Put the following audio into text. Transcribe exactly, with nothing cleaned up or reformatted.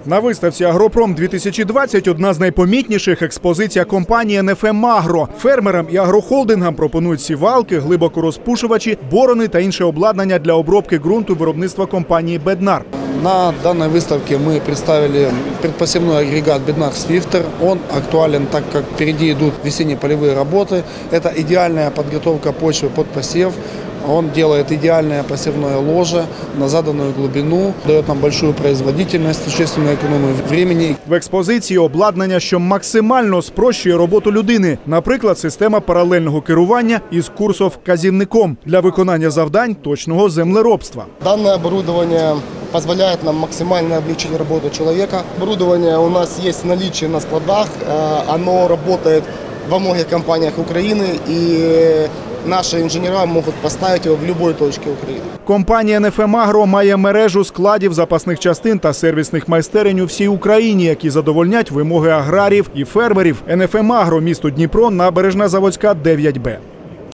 На виставці «Агропром дві тисячі двадцять» одна з найпомітніших – експозиція компанії ен еф ем Агро. Фермерам і агрохолдингам пропонують сівалки, глибокорозпушувачі, борони та інше обладнання для обробки ґрунту виробництва компанії «Беднар». На данной выставке мы представили предпосевной агрегат «Беднар Свифтер». Он актуален, так как впереди идут весенние полевые работы. Это идеальная подготовка почвы под посев. Он делает идеальное посевное ложе на заданную глубину, дает нам большую производительность, существенную економію времени. В експозиції обладнання, що максимально спрощує роботу людини. Наприклад, система паралельного керування із курсов-вказівником для виконання завдань точного землеробства. Данное оборудование позволяет нам максимально облегчить работу человека. Оборудование у нас есть в наличии на складах, оно работает во многих компаниях Украины, и наши инженера могут поставить его в любой точке України. Компанія ен еф ем Агро має мережу складів запасних частин та сервісних майстерень у всій Україні, які задовольнять вимоги аграріїв і фермерів. ен еф ем Агро, місто Дніпро, Набережна Заводська, дев'ять Б.